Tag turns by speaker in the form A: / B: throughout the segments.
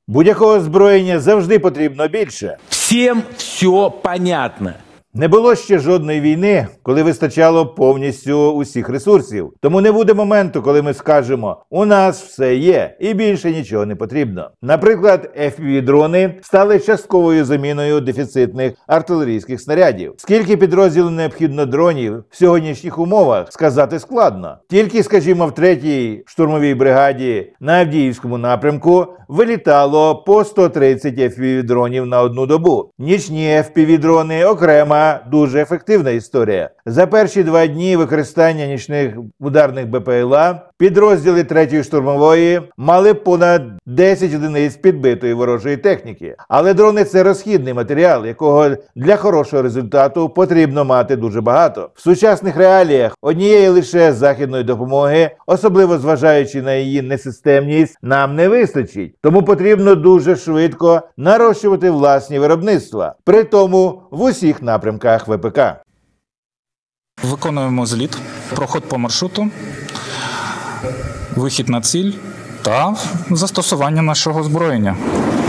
A: Будь-якого озброєння завжди потрібно більше.
B: Всім все понятно.
A: Не було ще жодної війни, коли вистачало повністю усіх ресурсів. Тому не буде моменту, коли ми скажемо, у нас все є і більше нічого не потрібно. Наприклад, FPV-дрони стали частковою заміною дефіцитних артилерійських снарядів. Скільки підрозділів необхідно дронів в сьогоднішніх умовах, сказати складно. Тільки, скажімо, в 3-й штурмовій бригаді на Авдіївському напрямку вилітало по 130 FPV-дронів на одну добу. Нічні FPV-дрони окрема дуже ефективна історія. За перші 2 дні використання нічних ударних БПЛА підрозділи 3-ї штурмової мали понад 10 одиниць підбитої ворожої техніки. Але дрони – це розхідний матеріал, якого для хорошого результату потрібно мати дуже багато. В сучасних реаліях однієї лише західної допомоги, особливо зважаючи на її несистемність, нам не вистачить. Тому потрібно дуже швидко нарощувати власні виробництва. При тому в усіх напрямках ВПК.
C: Виконуємо зліт, проход по маршруту, вихід на ціль та застосування нашого озброєння.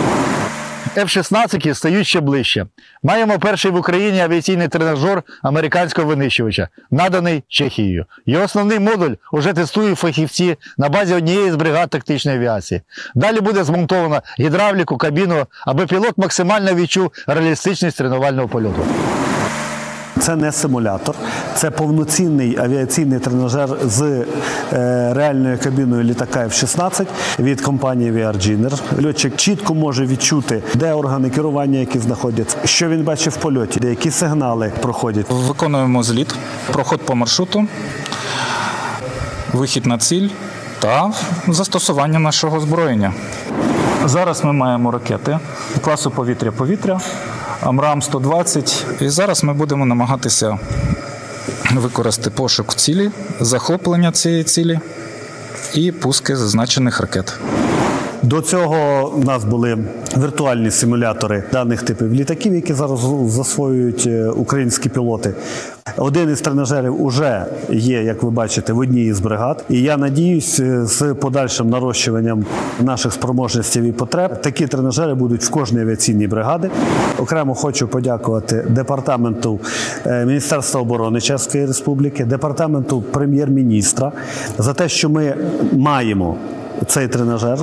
D: F-16 стають ще ближче. Маємо перший в Україні авіаційний тренажер американського винищувача, наданий Чехією. Його основний модуль уже тестують фахівці на базі однієї з бригад тактичної авіації. Далі буде змонтовано гідравліку, кабіну, аби пілот максимально відчув реалістичність тренувального польоту.
E: Це не симулятор, це повноцінний авіаційний тренажер з реальною кабіною літака F-16 від компанії VRGiner. Льотчик чітко може відчути, де органи керування, які знаходяться, що він бачить в польоті, де які сигнали проходять.
C: Виконуємо зліт, проход по маршруту, вихід на ціль та застосування нашого озброєння. Зараз ми маємо ракети класу повітря-повітря, АМРААМ-120. І зараз ми будемо намагатися використати пошук цілі, захоплення цієї цілі і пуски зазначених ракет.
E: До цього у нас були віртуальні симулятори даних типів літаків, які зараз засвоюють українські пілоти. Один із тренажерів вже є, як ви бачите, в одній із бригад. І я надіюсь, з подальшим нарощуванням наших спроможностей і потреб, такі тренажери будуть в кожній авіаційній бригаді. Окремо хочу подякувати департаменту Міністерства оборони Чеської Республіки, департаменту прем'єр-міністра за те, що ми маємо цей тренажер.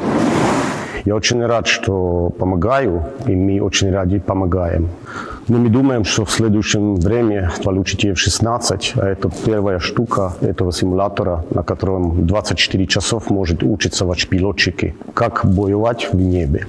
F: Я очень рад, что помогаю, и мы очень ради помогаем. Но мы думаем, что в следующем времени получите F-16, а это первая штука этого симулятора, на котором 24 часов может учиться ваш пилотчики, как воевать в небе.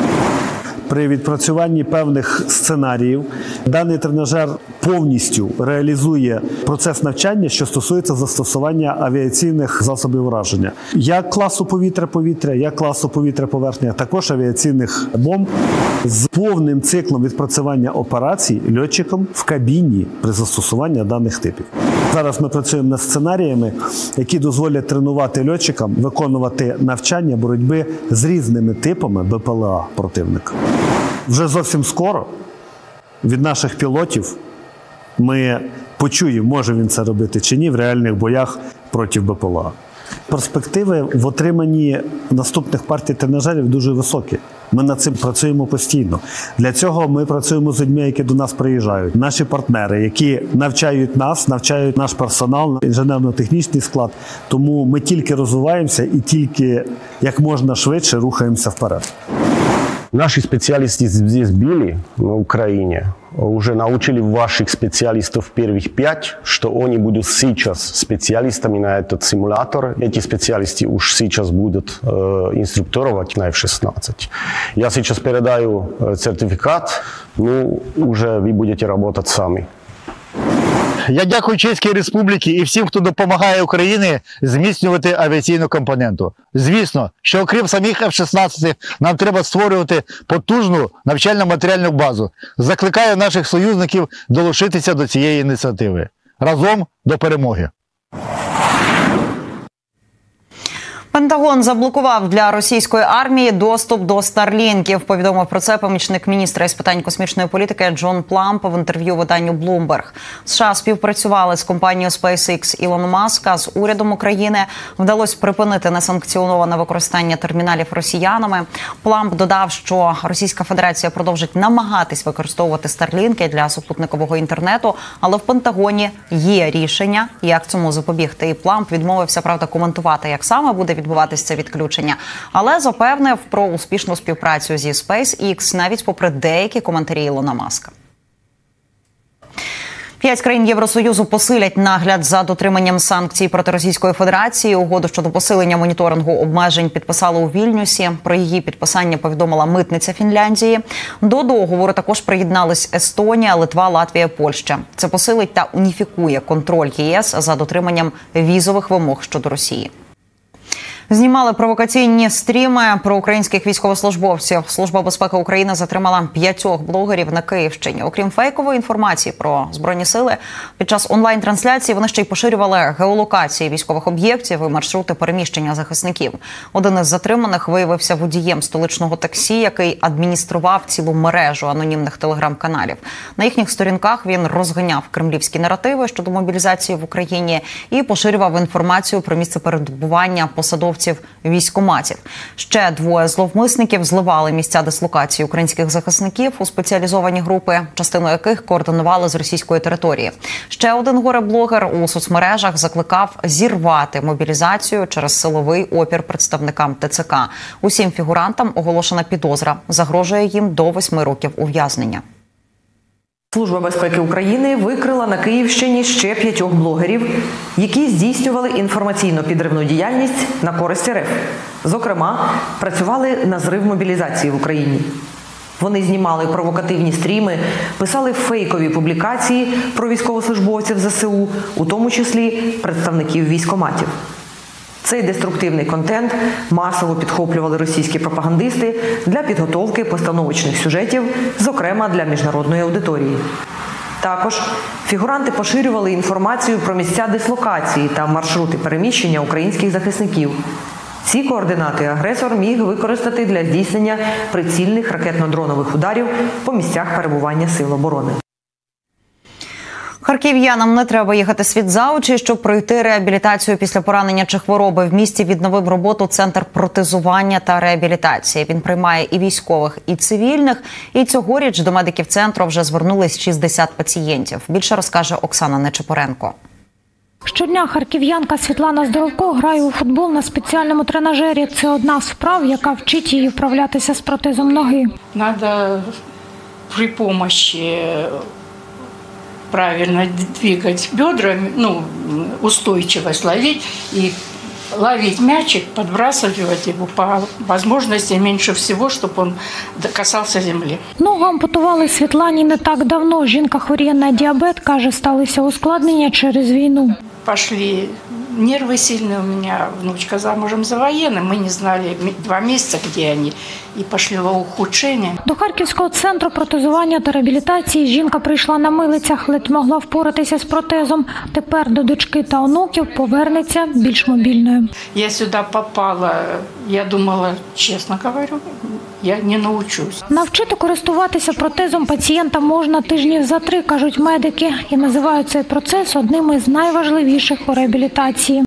E: При відпрацюванні певних сценаріїв даний тренажер повністю реалізує процес навчання, що стосується застосування авіаційних засобів ураження. Як класу повітря-повітря, як класу повітря-поверхня, також авіаційних бомб з повним циклом відпрацювання операцій льотчиком в кабіні при застосуванні даних типів. Зараз ми працюємо над сценаріями, які дозволять тренувати льотчикам виконувати навчання боротьби з різними типами БПЛА противника. Вже зовсім скоро від наших пілотів ми почуємо, може він це робити чи ні, в реальних боях проти БПЛА. Перспективи в отриманні наступних партій тренажерів дуже високі. Ми над цим працюємо постійно. Для цього ми працюємо з людьми, які до нас приїжджають. Наші партнери, які навчають нас, навчають наш персонал, інженерно-технічний склад. Тому ми тільки розвиваємося і тільки як можна швидше рухаємося вперед.
F: Наши специалисты здесь были, на Украине, уже научили ваших специалистов первых 5, что они будут сейчас специалистами на этот симулятор. Эти специалисты уж сейчас будут инструктировать на F-16. Я сейчас передаю сертификат, ну, уже вы будете работать сами.
D: Я дякую Чеській Республіці і всім, хто допомагає Україні зміцнювати авіаційну компоненту. Звісно, що окрім самих F-16, нам треба створювати потужну навчально-матеріальну базу. Закликаю наших союзників долучитися до цієї ініціативи. Разом до перемоги!
G: Пентагон заблокував для російської армії доступ до старлінків. Повідомив про це помічник міністра із питань космічної політики Джон Пламп в інтерв'ю виданню Bloomberg. США співпрацювали з компанією SpaceX Ілона Маска, з урядом України. Вдалося припинити несанкціоноване використання терміналів росіянами. Пламп додав, що Російська Федерація продовжить намагатись використовувати старлінки для супутникового інтернету, але в Пентагоні є рішення, як цьому запобігти. І Пламп відмовився, правда, коментувати, як саме буде відбуватися це відключення, але запевнив про успішну співпрацю зі SpaceX, навіть попри деякі коментарі Ілона Маска. 5 країн Євросоюзу посилять нагляд за дотриманням санкцій проти Російської Федерації. Угоду щодо посилення моніторингу обмежень підписали у Вільнюсі. Про її підписання повідомила митниця Фінляндії. До договору також приєднались Естонія, Литва, Латвія, Польща. Це посилить та уніфікує контроль ЄС за дотриманням візових вимог щодо Росії. Знімали провокаційні стріми про українських військовослужбовців. Служба безпеки України затримала 5 блогерів на Київщині. Окрім фейкової інформації про Збройні сили, під час онлайн-трансляції вони ще й поширювали геолокації військових об'єктів і маршрути переміщення захисників. Один із затриманих виявився водієм столичного таксі, який адміністрував цілу мережу анонімних телеграм-каналів. На їхніх сторінках він розганяв кремлівські наративи щодо мобілізації в Україні і поширював інформацію про місце перебування посадовців військкоматів. Ще 2 зловмисників зливали місця дислокації українських захисників у спеціалізовані групи, частину яких координували з російської території. Ще один горе-блогер у соцмережах закликав зірвати мобілізацію через силовий опір представникам ТЦК. Усім фігурантам оголошена підозра. Загрожує їм до 8 років ув'язнення.
H: Служба безпеки України викрила на Київщині ще 5 блогерів, які здійснювали інформаційно-підривну діяльність на користь РФ. Зокрема, працювали на зрив мобілізації в Україні. Вони знімали провокативні стріми, писали фейкові публікації про військовослужбовців ЗСУ, у тому числі представників військкоматів. Цей деструктивний контент масово підхоплювали російські пропагандисти для підготовки постановочних сюжетів, зокрема для міжнародної аудиторії. Також фігуранти поширювали інформацію про місця дислокації та маршрути переміщення українських захисників. Ці координати агресор міг використати для здійснення прицільних ракетно-дронових ударів по місцях перебування сил оборони.
G: Харків'янам не треба їхати світ за очі, щоб пройти реабілітацію після поранення чи хвороби. В місті відновив роботу Центр протезування та реабілітації. Він приймає і військових, і цивільних. І цьогоріч до медиків центру вже звернулись 60 пацієнтів. Більше розкаже Оксана Нечипоренко.
I: Щодня харків'янка Світлана Здоровко грає у футбол на спеціальному тренажері. Це одна з вправ, яка вчить її вправлятися з протезом ноги.
J: Надо при помощи правильно двигать бедрами, устойчивость ловить и ловить мячик, подбрасывать его по возможности меньше всего, чтобы он касался земли.
I: Ногу ампутували Світлані не так давно. Жінка хворіє на діабет, каже, сталися ускладнення через війну.
J: Пошли нервы сильные, у меня внучка замужем за военным, мы не знали 2 месяца, где они, и пошли в ухудшение.
I: До Харківського центру протезування та реабілітації жінка прийшла на милицях, ледь могла впоратися з протезом. Тепер до дочки та онуків повернеться більш мобільною.
J: Я сюди попала, я думала, чесно говорю, я не научусь.
I: Навчити користуватися протезом пацієнта можна тижнів за 3, кажуть медики, і називають цей процес одним із найважливіших у реабілітації.